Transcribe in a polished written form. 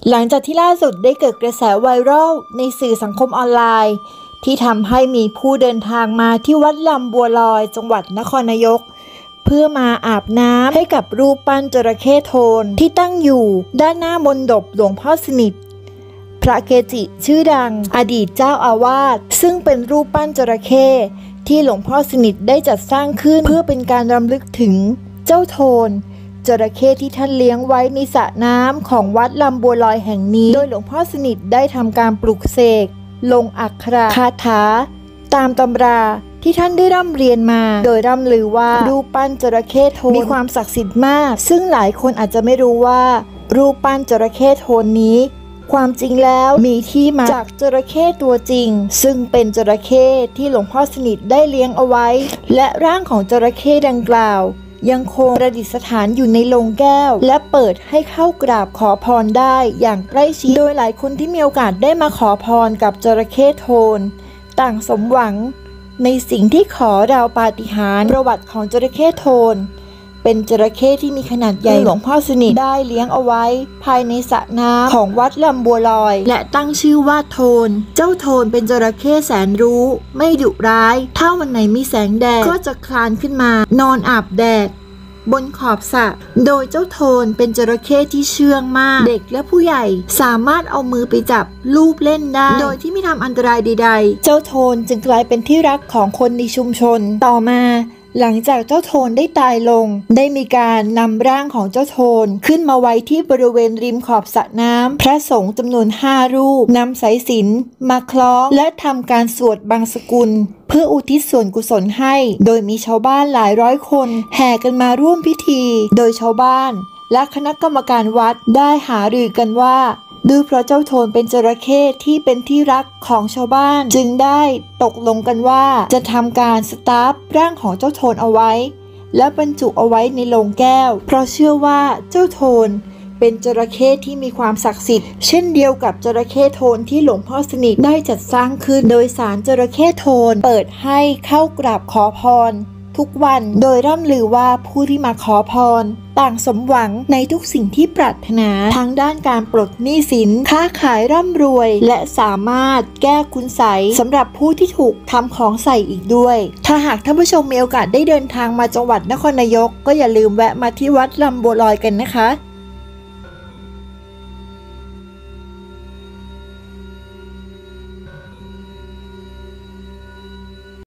หลังจากที่ล่าสุดได้เกิดกระแสไวรัลในสื่อสังคมออนไลน์ที่ทำให้มีผู้เดินทางมาที่วัดลำบัวลอยจังหวัดนครนายกเพื่อมาอาบน้ำให้กับรูปปั้นจระเข้โทนที่ตั้งอยู่ด้านหน้ามณฑปหลวงพ่อสนิทพระเกจิชื่อดังอดีตเจ้าอาวาสซึ่งเป็นรูปปั้นจระเข้ที่หลวงพ่อสนิทได้จัดสร้างขึ้นเพื่อเป็นการรำลึกถึงเจ้าโทนจระเข้ที่ท่านเลี้ยงไว้ในสระน้ำของวัดลำบัวลอยแห่งนี้โดยหลวงพ่อสนิทได้ทำการปลุกเสกลงอักขระคาถาตามตำราที่ท่านได้ร่ำเรียนมาโดยร่ำลือว่ารูปปั้นจระเข้โทนมีความศักดิ์สิทธิ์มากซึ่งหลายคนอาจจะไม่รู้ว่ารูปปั้นจระเข้โทนนี้ความจริงแล้วมีที่มาจากจระเข้ตัวจริงซึ่งเป็นจระเข้ที่หลวงพ่อสนิทได้เลี้ยงเอาไว้และร่างของจระเข้ดังกล่าวยังคงประดิษฐานอยู่ในโลงแก้วและเปิดให้เข้ากราบขอพรได้อย่างใกล้ชิดโดยหลายคนที่มีโอกาสได้มาขอพรกับจระเข้โทนต่างสมหวังในสิ่งที่ขอราวปาฏิหาริย์ประวัติของจระเข้โทนเป็นจระเข้ที่มีขนาดใหญ่หลวงพ่อสนิทได้เลี้ยงเอาไว้ภายในสระน้ำของวัดลำบัวลอยและตั้งชื่อว่าโทนเจ้าโทนเป็นจระเข้แสนรู้ไม่ดุร้ายถ้าวันไหนมีแสงแดดก็จะคลานขึ้นมานอนอาบแดดบนขอบสระโดยเจ้าโทนเป็นจระเข้ที่เชื่องมากเด็กและผู้ใหญ่สามารถเอามือไปจับลูบเล่นได้โดยที่ไม่ทำอันตรายใดๆเจ้าโทนจึงกลายเป็นที่รักของคนในชุมชนต่อมาหลังจากเจ้าโทนได้ตายลงได้มีการนำร่างของเจ้าโทนขึ้นมาไว้ที่บริเวณริมขอบสระน้ำพระสงฆ์จำนวน5 รูปนำสายสิญจน์มาคล้องและทำการสวดบังสกุลเพื่ออุทิศส่วนกุศลให้โดยมีชาวบ้านหลายร้อยคนแห่กันมาร่วมพิธีโดยชาวบ้านและคณะกรรมการวัดได้หารือกันว่าด้วยเพราะเจ้าโทนเป็นจระเข้ที่เป็นที่รักของชาวบ้านจึงได้ตกลงกันว่าจะทำการสตาร์ฟร่างของเจ้าโทนเอาไว้และบรรจุเอาไว้ในโลงแก้วเพราะเชื่อว่าเจ้าโทนเป็นจระเข้ที่มีความศักดิ์สิทธิ์เช่นเดียวกับจระเข้โทนที่หลวงพ่อสนิทได้จัดสร้างขึ้นโดยศาลจระเข้โทนเปิดให้เข้ากราบขอพรทุกวันโดยร่ำลือว่าผู้ที่มาขอพรต่างสมหวังในทุกสิ่งที่ปรารถนาทั้งด้านการปลดหนี้สินค้าขายร่ำรวยและสามารถแก้คุณไสยสำหรับผู้ที่ถูกทำของใส่อีกด้วยถ้าหากท่านผู้ชมมีโอกาสได้เดินทางมาจังหวัดนครนายกก็อย่าลืมแวะมาที่วัดลำบัวลอยกันนะคะ